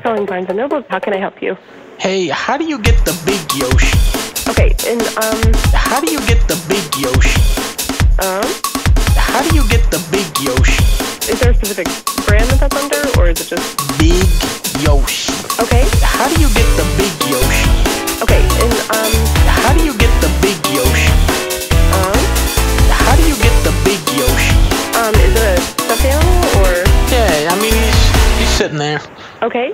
calling Barnes & Noble. How can I help you? Hey, how do you get the big Yoshi? Okay, and, How do you get the big Yoshi? How do you get the big Yoshi? is there a specific brand that that's under, or is it just... Big Yoshi. Okay, How do you get the big Yoshi? okay, and, How do you get the big Yoshi? How do you get the big Yoshi? is it a stuffed animal, or... Yeah, I mean, he's sitting there. Okay.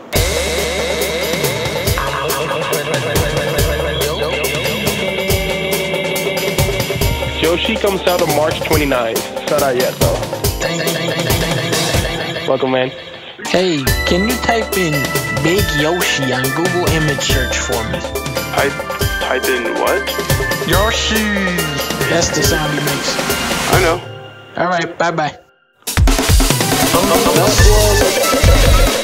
Yoshi comes out on March 29th. It's not out yet, though. Welcome, man. Hey, can you type in Big Yoshi on Google image search for me? I type in what? Yoshi! That's the sound he makes. I know. Alright, bye-bye.